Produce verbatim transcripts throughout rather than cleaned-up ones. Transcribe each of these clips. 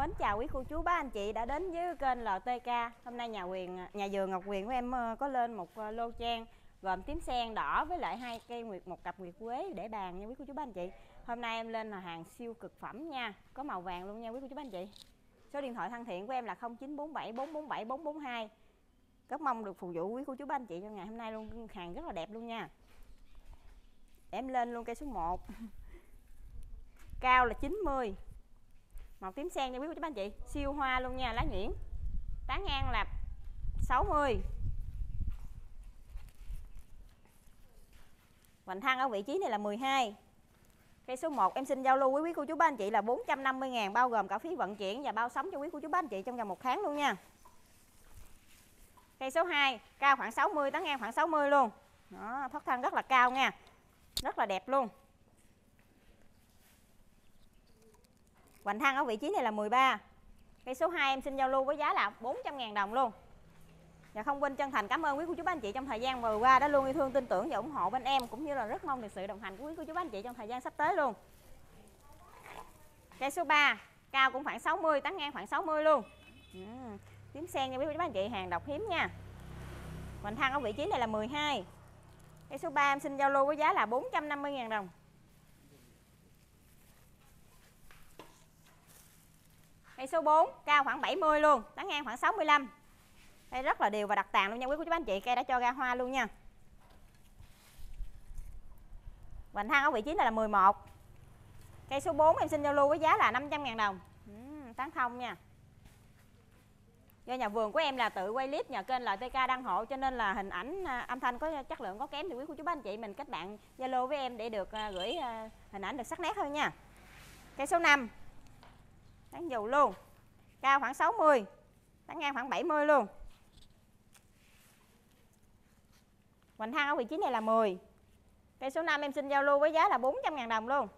mến chào quý cô chú bác anh chị đã đến với kênh lờ tê ca. Hôm nay nhà quyền nhà vườn Ngọc Quyền của em có lên một lô trang gồm tím sen đỏ với lại hai cây nguyệt, một cặp nguyệt quế để bàn nha quý cô chú bác anh chị. Hôm nay em lên là hàng siêu cực phẩm nha, có màu vàng luôn nha quý cô chú bác anh chị. Số điện thoại thân thiện của em là không chín bốn bảy bốn bốn bảy bốn bốn hai. Rất mong được phục vụ quý cô chú bác anh chị trong ngày hôm nay luôn, hàng rất là đẹp luôn nha. Để em lên luôn cây số một. Cao là chín mươi. Màu tím sen nha quý cô chú bác anh chị, siêu hoa luôn nha, lá nhuyễn. Tán ngang là sáu mươi. Hoành thăng ở vị trí này là mười hai. Cây số một em xin giao lưu với quý cô chú bác anh chị là bốn trăm năm mươi ngàn, bao gồm cả phí vận chuyển và bao sóng cho quý cô chú bác anh chị trong vòng một tháng luôn nha. Cây số hai cao khoảng sáu mươi, tán ngang khoảng sáu mươi luôn. Đó, thoát thân rất là cao nha, rất là đẹp luôn. Hoành thăng ở vị trí này là mười ba. Cây số hai em xin giao lưu với giá là bốn trăm ngàn đồng luôn. Và không quên chân thành cảm ơn quý cô chú bác anh chị trong thời gian vừa qua đã luôn yêu thương, tin tưởng và ủng hộ bên em, cũng như là rất mong được sự đồng hành của quý cô chú bác anh chị trong thời gian sắp tới luôn. Cây số ba cao cũng khoảng sáu mươi, tán ngang khoảng sáu mươi luôn. Ừ, tím sen nha quý cô chú bác anh chị, hàng độc hiếm nha. Hoành thăng ở vị trí này là mười hai. Cây số ba em xin giao lưu với giá là bốn trăm năm mươi ngàn đồng. Cây số bốn cao khoảng bảy mươi luôn, tán ngang khoảng sáu mươi lăm. Đây rất là đều và đặc tàn luôn nha quý cô chú bác anh chị, cây đã cho ra hoa luôn nha. Hoành thăng ở vị trí này là mười một. Cây số bốn em xin giao lưu với giá là năm trăm ngàn đồng. Ừ, tán thông nha. Do nhà vườn của em là tự quay clip nhờ kênh lờ tê ca đăng hộ, cho nên là hình ảnh âm thanh có chất lượng có kém thì quý cô chú bác anh chị mình kết bạn Zalo với em để được gửi hình ảnh được sắc nét hơn nha. Cây số năm tán dù luôn, cao khoảng sáu mươi, tán ngang khoảng bảy mươi luôn. Hoành thăng ở vị trí này là mười. Cây số năm em xin giao lưu với giá là bốn trăm ngàn đồng luôn.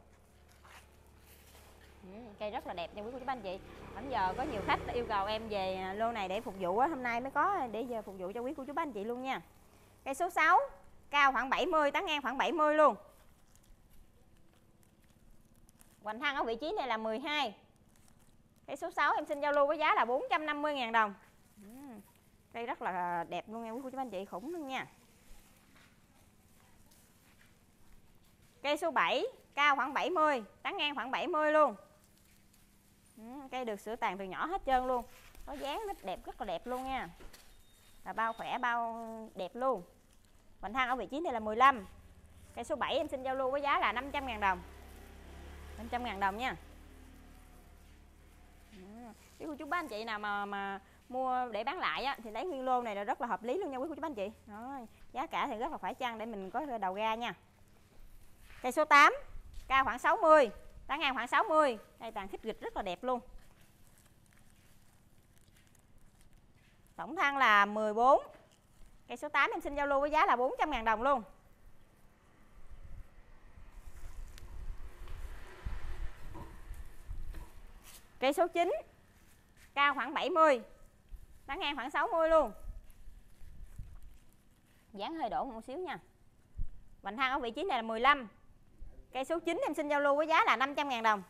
Ừ, cây rất là đẹp nha quý cô chú bác anh chị. Bây giờ có nhiều khách yêu cầu em về lô này để phục vụ, hôm nay mới có để giờ phục vụ cho quý cô chú bác anh chị luôn nha. Cây số sáu cao khoảng bảy mươi, tán ngang khoảng bảy mươi luôn. Hoành thăng ở vị trí này là mười hai. Cây số sáu em xin giao lưu với giá là bốn trăm năm mươi ngàn đồng. Ừ, cây rất là đẹp luôn nha quý cô chú bác anh chị, khủng luôn nha. Cây số bảy cao khoảng bảy mươi, tán ngang khoảng bảy mươi luôn. Ừ, cây được sửa tàn từ nhỏ hết trơn luôn, có dáng rất đẹp, rất là đẹp luôn nha. Và bao khỏe, bao đẹp luôn. Hoành thăng ở vị trí này là mười lăm. Cây số bảy em xin giao lưu với giá là năm trăm ngàn đồng. năm trăm ngàn đồng nha. Quý cô chú bác anh chị nào mà mà mua để bán lại á, thì lấy nguyên lô này là rất là hợp lý luôn nha quý cô chú bác anh chị. Đó, giá cả thì rất là phải chăng để mình có đầu ra nha. Cây số tám cao khoảng sáu mươi, tán ngang khoảng sáu mươi. Đây tàn khít nghịch rất là đẹp luôn. Tổng thân là mười bốn. Cây số tám em xin giao lưu với giá là bốn trăm ngàn đồng luôn. Cây số chín cao khoảng bảy mươi, tán ngang khoảng sáu mươi luôn. Dáng hơi đổ một xíu nha. Hoành thăng ở vị trí này là mười lăm. Cây số chín em xin giao lưu với giá là năm trăm ngàn đồng.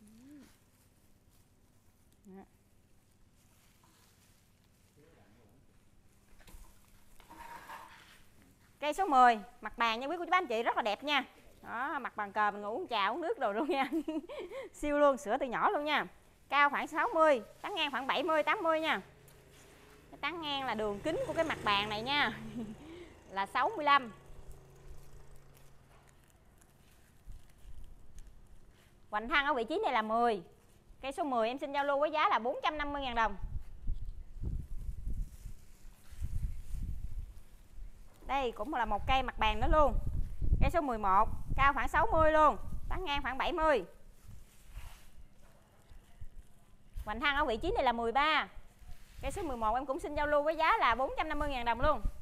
Cây số mười mặt bàn nha quý cô chú bác anh chị, rất là đẹp nha. Đó, mặt bàn cờ mình ngủ uống trà uống nước rồi luôn nha. Siêu luôn, sữa từ nhỏ luôn nha. Cao khoảng sáu mươi, tán ngang khoảng bảy mươi tám mươi nha. Cái tán ngang là đường kính của cái mặt bàn này nha là sáu mươi lăm. Hoành thăng ở vị trí này là mười. Cây số mười em xin giao lưu với giá là bốn trăm năm mươi ngàn đồng. Đây cũng là một cây mặt bàn nữa luôn. Cây số mười một cao khoảng sáu mươi luôn, tán ngang khoảng bảy mươi. Hoành thăng ở vị trí này là mười ba. Cây số mười một em cũng xin giao lưu với giá là bốn trăm năm mươi ngàn đồng luôn.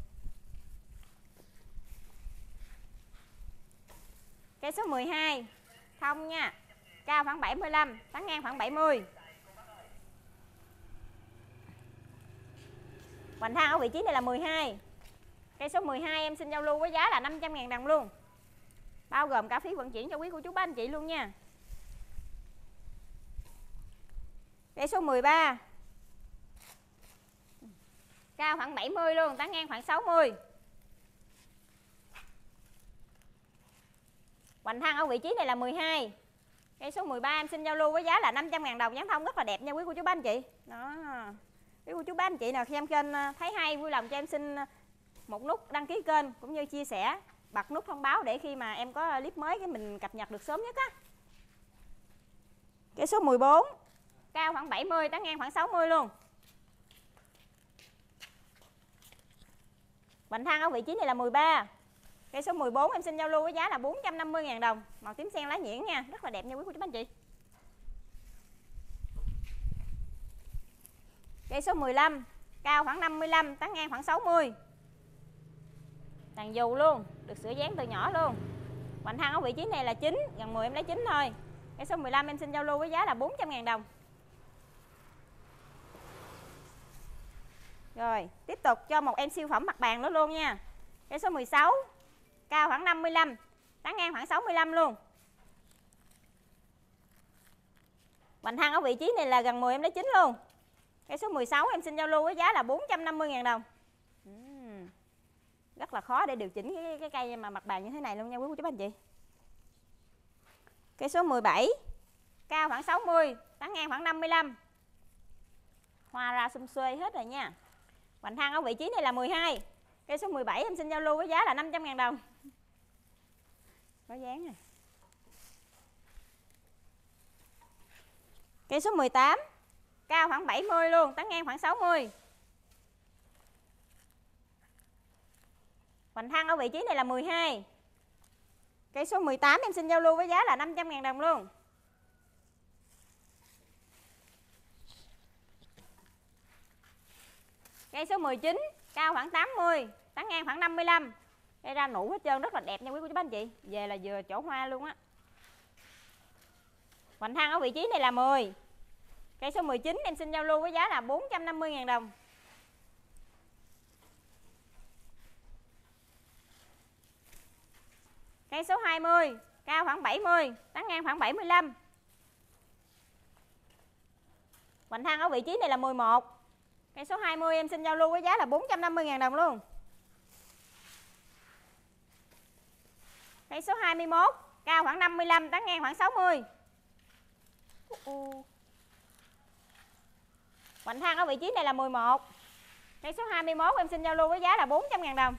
Cây số mười hai thông nha, cao khoảng bảy mươi lăm, tán ngang khoảng bảy mươi. Hoành thăng ở vị trí này là mười hai. Cây số mười hai em xin giao lưu với giá là năm trăm ngàn đồng luôn, bao gồm cả phí vận chuyển cho quý cô chú bác anh chị luôn nha. Cây số mười ba. Cao khoảng bảy mươi luôn, tán ngang khoảng sáu mươi. Hoành thăng ở vị trí này là mười hai. Cây số mười ba em xin giao lưu với giá là năm trăm ngàn đồng, dán thông rất là đẹp nha quý cô chú bác anh chị. Đó. Quý cô chú bác anh chị nào xem kênh thấy hay vui lòng cho em xin một nút đăng ký kênh cũng như chia sẻ, bật nút thông báo để khi mà em có clip mới cái mình cập nhật được sớm nhất á. Cây số mười bốn. Cao khoảng bảy mươi, tán ngang khoảng sáu mươi luôn. Hoành thăng ở vị trí này là mười ba. Cây số mười bốn em xin giao lưu với giá là bốn trăm năm mươi ngàn đồng. Màu tím sen lá nhuyễn nha, rất là đẹp nha quý cô chú anh chị. Cây số mười lăm. Cao khoảng năm mươi lăm, tán ngang khoảng sáu mươi. Tàn dù luôn, được sửa dáng từ nhỏ luôn. Hoành thăng ở vị trí này là chín, gần mười em lấy chín thôi. Cây số mười lăm em xin giao lưu với giá là bốn trăm ngàn đồng. Rồi, tiếp tục cho một em siêu phẩm mặt bàn nữa luôn nha. Cây số mười sáu. Cao khoảng năm mươi lăm, tán ngang khoảng sáu mươi lăm luôn. Hoành thăng ở vị trí này là gần mười em lấy chín luôn. Cây số mười sáu em xin giao lưu với giá là bốn trăm năm mươi ngàn đồng. uhm. Rất là khó để điều chỉnh cái, cái cây mà mặt bàn như thế này luôn nha quý cô chú anh chị. Cây số mười bảy. Cao khoảng sáu mươi, tán ngang khoảng năm mươi lăm. Hoa ra xum xuê hết rồi nha. Hoành thăng ở vị trí này là mười hai. Cây số mười bảy em xin giao lưu với giá là năm trăm ngàn đồng. Có dáng nè. Cây số mười tám. Cao khoảng bảy mươi luôn, tán ngang khoảng sáu mươi. Hoành thăng ở vị trí này là mười hai. Cây số mười tám em xin giao lưu với giá là năm trăm ngàn đồng luôn. Cây số mười chín. Cao khoảng tám mươi, tán ngang khoảng năm mươi lăm. Cây ra nụ hết trơn, rất là đẹp nha quý cô chú bác anh chị. Về là vừa chỗ hoa luôn á. Hoành thăng ở vị trí này là mười. Cây số mười chín em xin giao lưu với giá là bốn trăm năm mươi ngàn đồng. Cây số hai mươi. Cao khoảng bảy mươi, tán ngang khoảng bảy mươi lăm. Hoành thăng ở vị trí này là mười một. Cây số hai mươi em xin giao lưu với giá là bốn trăm năm mươi ngàn đồng luôn. Cây số hai mươi mốt. Cao khoảng năm mươi lăm, tán ngang khoảng sáu mươi. Hoành thăng ở vị trí này là mười một. Cây số hai mươi mốt em xin giao lưu với giá là bốn trăm ngàn đồng.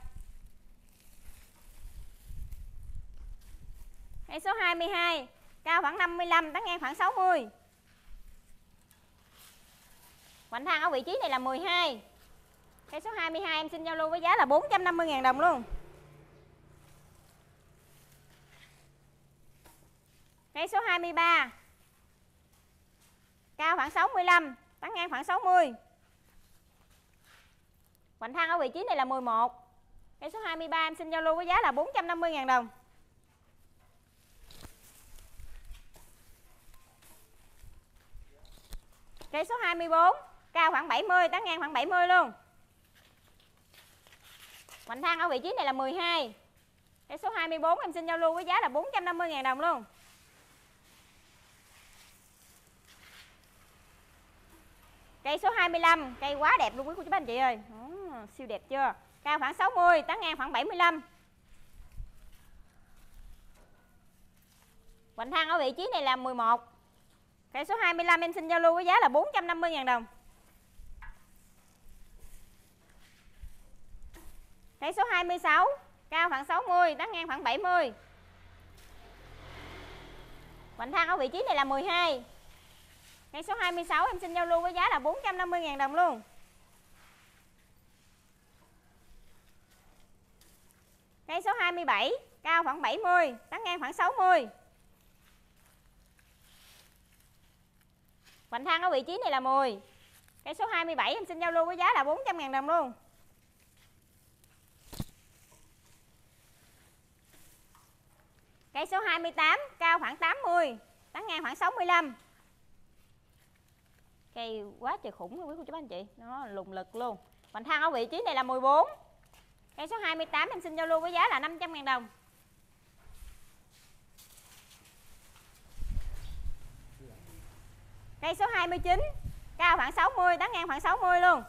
Cây số hai mươi hai. Cao khoảng năm mươi lăm, tán ngang khoảng sáu mươi. Hoành thăng ở vị trí này là mười hai. Cây số hai mươi hai em xin giao lưu với giá là bốn trăm năm mươi ngàn đồng luôn. Cây số hai mươi ba. Cao khoảng sáu mươi lăm, tán ngang khoảng sáu mươi. Hoành thăng ở vị trí này là mười một. Cây số hai mươi ba em xin giao lưu với giá là bốn trăm năm mươi ngàn đồng. Cây số hai mươi bốn. Cao khoảng bảy mươi, tán ngang khoảng bảy mươi luôn. Hoành thăng ở vị trí này là mười hai. Cây số hai mươi bốn em xin giao lưu với giá là bốn trăm năm mươi ngàn đồng luôn. Cây số hai mươi lăm, cây quá đẹp luôn quý cô chú bác anh chị ơi. À, siêu đẹp chưa? Cao khoảng sáu mươi, tán ngang khoảng bảy mươi lăm. Hoành thăng ở vị trí này là mười một. Cây số hai mươi lăm em xin giao lưu với giá là bốn trăm năm mươi ngàn đồng. Cây số hai mươi sáu. Cao khoảng sáu mươi, tán ngang khoảng bảy mươi. Hoành thăng ở vị trí này là mười hai. Cây số hai mươi sáu em xin giao lưu với giá là bốn trăm năm mươi ngàn đồng luôn. Cây số hai mươi bảy. Cao khoảng bảy mươi, tán ngang khoảng sáu mươi. Hoành thăng ở vị trí này là mười. Cây số hai mươi bảy em xin giao lưu với giá là bốn trăm ngàn đồng luôn. Cây số hai mươi tám. Cao khoảng tám mươi, tán ngang khoảng sáu mươi lăm. Cây quá trời khủng luôn quý cô chú bác anh chị. Nó lùng lực luôn. Hoành thăng ở vị trí này là mười bốn. Cây số hai mươi tám em xin giao lưu với giá là năm trăm ngàn đồng. Cây số hai mươi chín. cao khoảng sáu mươi, tán ngang khoảng sáu mươi luôn.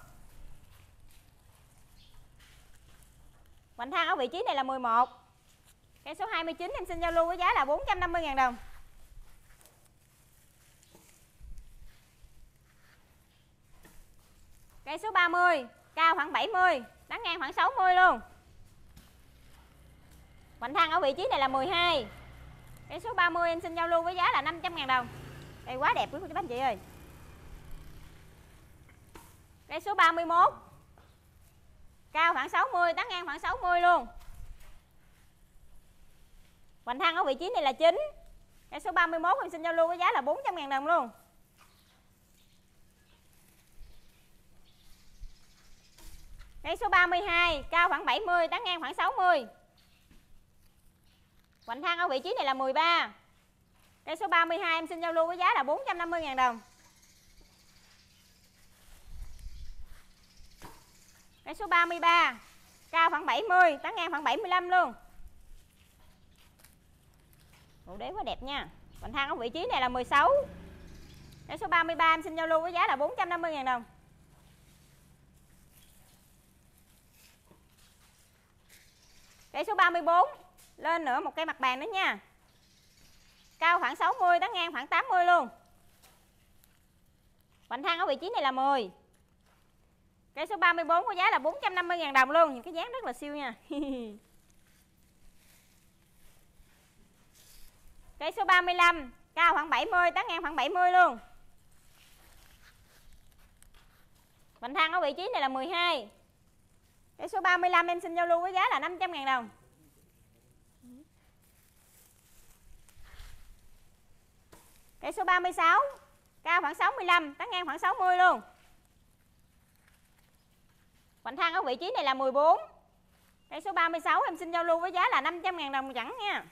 Hoành thang ở vị trí này là mười một. Cây số hai mươi chín em xin giao lưu với giá là bốn trăm năm mươi ngàn đồng. Cây số ba mươi, cao khoảng bảy mươi, tán ngang khoảng sáu mươi luôn. Hoành thang ở vị trí này là mười hai. Cây số ba mươi em xin giao lưu với giá là năm trăm ngàn đồng. Đây quá đẹp quý cô chú bác anh chị ơi. Cây số ba mươi mốt, cao khoảng sáu mươi, tán ngang khoảng sáu mươi luôn. Hoành thang ở vị trí này là chín. Cây số ba mươi mốt em xin giao lưu với giá là bốn trăm ngàn đồng luôn. Cây số ba mươi hai, cao khoảng bảy mươi, tán ngang khoảng sáu mươi. Hoành thang ở vị trí này là mười ba. Cây số ba mươi hai em xin giao lưu với giá là bốn trăm năm mươi ngàn đồng. Cây số ba mươi ba, cao khoảng bảy mươi, tán ngang khoảng bảy mươi lăm luôn. Bộ đế quá đẹp nha. Hoành thang ở vị trí này là mười sáu. Cây số ba mươi ba em xin giao lưu với giá là bốn trăm năm mươi ngàn đồng. Cây số ba mươi bốn, lên nữa một cây mặt bàn nữa nha. Cao khoảng sáu mươi, tán ngang khoảng tám mươi luôn. Hoành thang ở vị trí này là mười. Cây số ba mươi bốn có giá là bốn trăm năm mươi ngàn đồng luôn. Những cái dáng rất là siêu nha. Cây số ba mươi lăm, cao khoảng bảy mươi, tán ngang khoảng bảy mươi luôn. Hoành thang ở vị trí này là mười hai. Cây số ba mươi lăm em xin giao lưu với giá là năm trăm ngàn đồng. Cây số ba mươi sáu, cao khoảng sáu mươi lăm, tán ngang khoảng sáu mươi luôn. Hoành thang ở vị trí này là mười bốn. Cây số ba mươi sáu em xin giao lưu với giá là năm trăm ngàn đồng chẳng nha.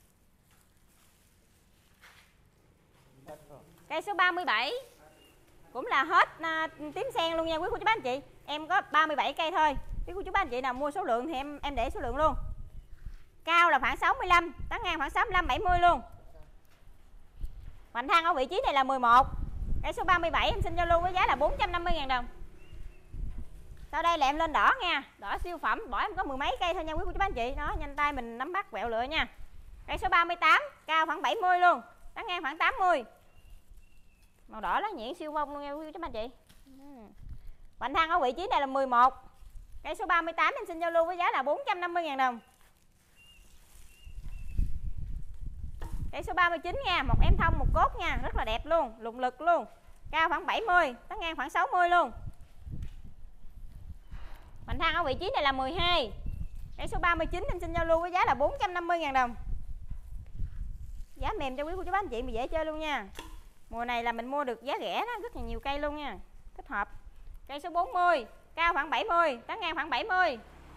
Cây số ba mươi bảy cũng là hết à, tím sen luôn nha quý cô chú bác anh chị. Em có ba mươi bảy cây thôi. Quý cô chú bác anh chị nào mua số lượng thì em em để số lượng luôn. Cao là khoảng sáu mươi lăm, tán ngang khoảng sáu mươi lăm bảy mươi luôn. Hoành thang ở vị trí này là mười một. Cây số ba mươi bảy em xin giao lưu với giá là bốn trăm năm mươi ngàn đồng. Sau đây là em lên đỏ nha. Đỏ siêu phẩm, bỏ em có mười mấy cây thôi nha quý cô chú bác anh chị. Đó, nhanh tay mình nắm bắt quẹo lựa nha. Cây số ba mươi tám, cao khoảng bảy mươi luôn, tán ngang khoảng tám mươi. Màu đỏ lá nhuyễn siêu bông luôn nha quý cô chú bác anh chị. Hoành thang ở vị trí này là mười một. Cây số ba mươi tám em xin giao lưu với giá là bốn trăm năm mươi ngàn đồng. Cây số ba mươi chín nha, một em thông một cốt nha, rất là đẹp luôn, lụng lực luôn. Cao khoảng bảy mươi, tán ngang khoảng sáu mươi luôn. Hoành thang ở vị trí này là mười hai. Cây số ba mươi chín em xin giao lưu với giá là bốn trăm năm mươi ngàn đồng. Giá mềm cho quý cô chú bác anh chị mà dễ chơi luôn nha. Mùa này là mình mua được giá rẻ đó, rất là nhiều cây luôn nha, thích hợp. Cây số bốn mươi, cao khoảng bảy mươi, tán ngang khoảng bảy mươi.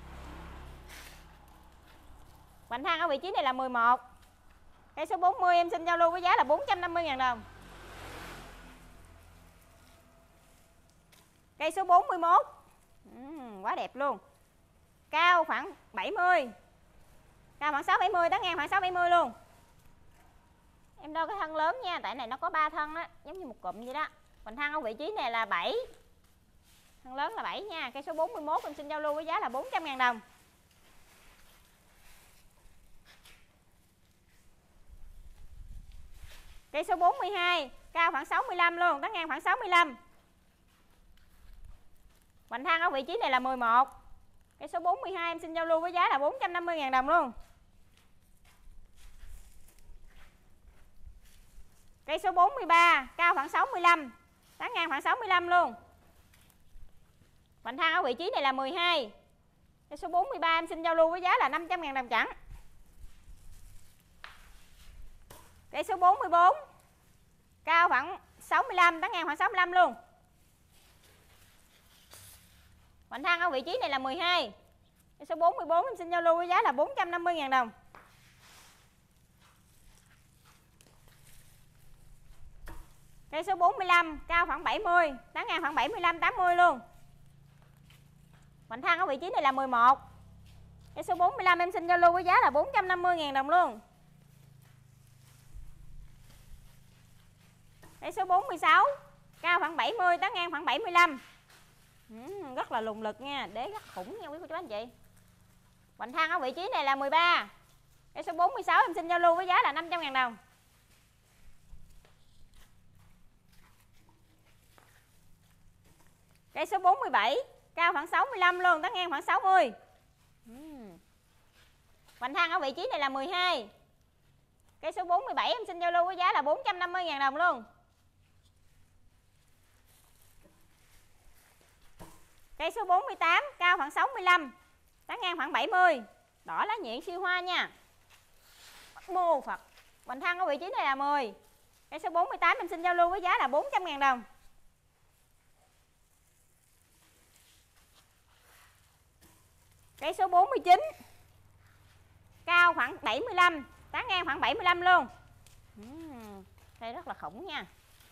Hoành thang ở vị trí này là mười một. Cây số bốn mươi em xin giao lưu với giá là bốn trăm năm mươi ngàn đồng. Cây số bốn mươi mốt, uhm, quá đẹp luôn. Cao khoảng bảy mươi, cao khoảng sáu bảy mươi, tán ngang khoảng sáu bảy mươi luôn. Em đo cái thân lớn nha, tại này nó có ba thân á, giống như một cụm vậy đó. Hoành thang ở vị trí này là bảy. Thân lớn là bảy nha. Cây số bốn mươi mốt em xin giao lưu với giá là bốn trăm ngàn đồng. Cây số bốn mươi hai, cao khoảng sáu mươi lăm luôn, tán ngang khoảng sáu mươi lăm. Hoành thang ở vị trí này là mười một. Cây số bốn mươi hai em xin giao lưu với giá là bốn trăm năm mươi ngàn đồng luôn. Cây số bốn mươi ba, cao khoảng sáu mươi lăm, tán ngang khoảng sáu mươi lăm luôn. Hoành thang ở vị trí này là mười hai. Cây số bốn mươi ba em xin giao lưu với giá là năm trăm ngàn đồng chẳng. Cây số bốn mươi bốn, cao khoảng sáu mươi lăm, tán ngang khoảng sáu mươi lăm luôn. Hoành thang ở vị trí này là mười hai. Cây số bốn mươi bốn em xin giao lưu với giá là bốn trăm năm mươi ngàn đồng. Cây số bốn mươi lăm, cao khoảng bảy mươi, tán ngang khoảng bảy mươi lăm tám mươi luôn. Hoành thang ở vị trí này là mười một. Cây số bốn mươi lăm em xin giao lưu với giá là bốn trăm năm mươi ngàn đồng luôn. Cây số bốn mươi sáu, cao khoảng bảy mươi, tán ngang khoảng bảy mươi lăm. Ừ, rất là lùng lực nha, đế rất khủng nha quý cô chú anh chị. Hoành thang ở vị trí này là mười ba. Cây số bốn mươi sáu em xin giao lưu với giá là năm trăm ngàn đồng. Cây số bốn mươi bảy, cao khoảng sáu mươi lăm luôn, tán ngang khoảng sáu mươi. uhm. Hoành thang ở vị trí này là mười hai. Cây số bốn mươi bảy em xin giao lưu với giá là bốn trăm năm mươi ngàn đồng luôn. Cây số bốn mươi tám, cao khoảng sáu mươi lăm, tán ngang khoảng bảy mươi. Đỏ lá nhện siêu hoa nha. Mô Phật. Hoành thang ở vị trí này là mười. Cây số bốn mươi tám em xin giao lưu với giá là bốn trăm ngàn đồng. Cây số bốn mươi chín, cao khoảng bảy mươi lăm, tán ngang khoảng bảy mươi lăm luôn. uhm, Đây rất là khủng nha.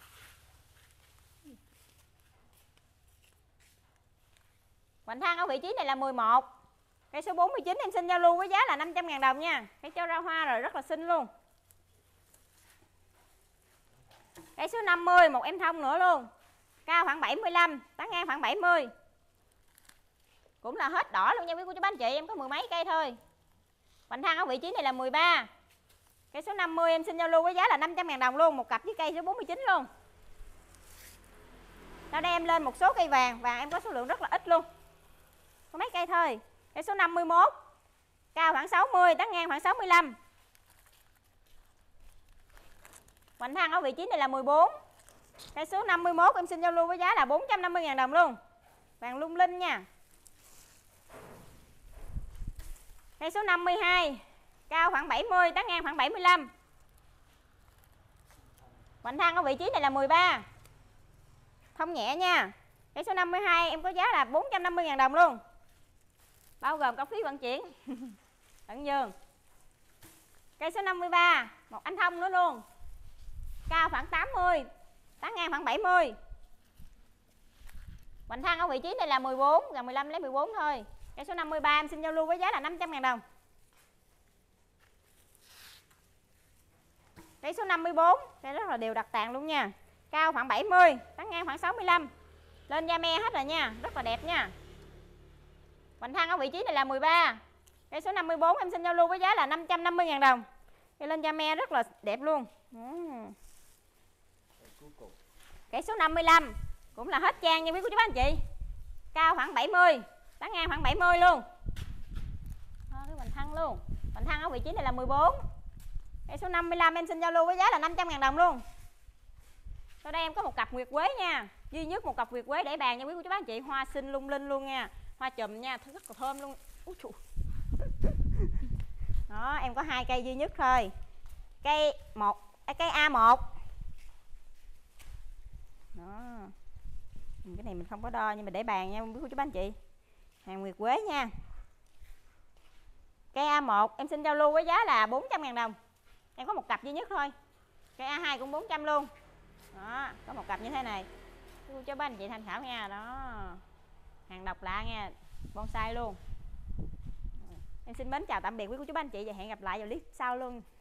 Hoành thang ở vị trí này là mười một. Cây số bốn mươi chín em xin giao lưu với giá là năm trăm ngàn đồng nha. Cây cho ra hoa rồi, rất là xinh luôn. Cây số năm mươi, một em thông nữa luôn. Cao khoảng bảy mươi lăm, tán ngang khoảng bảy mươi. Cũng là hết đỏ luôn nha quý cô chú bác anh chị, em có mười mấy cây thôi. Hoành thang ở vị trí này là mười ba. Cây số năm mươi em xin giao lưu với giá là năm trăm ngàn đồng luôn, một cặp với cây số bốn mươi chín luôn. Sau đây em lên một số cây vàng, vàng em có số lượng rất là ít luôn. Có mấy cây thôi. Cây số năm mươi mốt, cao khoảng sáu mươi, tán ngang khoảng sáu mươi lăm. Hoành thang ở vị trí này là mười bốn. Cây số năm mươi mốt em xin giao lưu với giá là bốn trăm năm mươi ngàn đồng luôn. Vàng lung linh nha. Cây số năm mươi hai, cao khoảng bảy mươi, tán ngang khoảng bảy mươi lăm. Hoành thang ở vị trí này là mười ba. Thông nhẹ nha. Cây số năm mươi hai em có giá là bốn trăm năm mươi ngàn đồng luôn, bao gồm cọc phí vận chuyển tận giường. Cây số năm mươi ba, một anh thông nữa luôn, cao khoảng tám mươi, tán ngang khoảng bảy mươi. Hoành thang ở vị trí này là mười bốn, gần mười lăm lấy mười bốn thôi. Cây số năm mươi ba em xin giao lưu với giá là năm trăm ngàn đồng. Cây số năm mươi bốn, đây rất là đều đặc tàn luôn nha. Cao khoảng bảy mươi, tán ngang khoảng sáu mươi lăm. Lên da me hết rồi nha, rất là đẹp nha. Hoành thang ở vị trí này là mười ba. Cây số năm mươi bốn em xin giao lưu với giá là năm trăm năm mươi ngàn đồng. Cây lên da me rất là đẹp luôn. uhm. Cây số năm mươi lăm cũng là hết trang nha quý cô chú bác anh chị. Cao khoảng bảy mươi, tán ngang khoảng bảy mươi luôn. Đó, cái hoành thang luôn. Hoành thang ở vị trí này là mười bốn. Cây số năm mươi lăm em xin giao lưu với giá là năm trăm ngàn đồng luôn. Sau đây em có một cặp nguyệt quế nha, duy nhất một cặp nguyệt quế để bàn nha quý cô chú bác anh chị. Hoa xinh lung linh luôn nha, hoa chùm nha, rất là thơm luôn. Úi trời. Đó, em có hai cây duy nhất thôi. Cây một, cây A một. Đó. Cái này mình không có đo nhưng mà để bàn nha quý cô chú bác anh chị. Hàng nguyệt quế nha. Cây A một em xin giao lưu với giá là bốn trăm ngàn đồng. Em có một cặp duy nhất thôi. Cây A hai cũng bốn trăm luôn. Đó, có một cặp như thế này. Cô chú bác anh chị tham khảo nha. Đó. Hàng độc lạ nha, bonsai luôn. Em xin mến chào tạm biệt quý cô chú bác anh chị và hẹn gặp lại vào clip sau luôn.